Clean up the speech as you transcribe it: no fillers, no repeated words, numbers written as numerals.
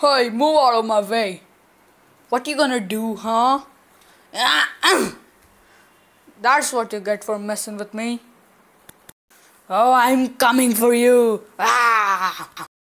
Hey, move out of my way. What you gonna do, huh? That's what you get for messing with me. Oh, I'm coming for you. Ah!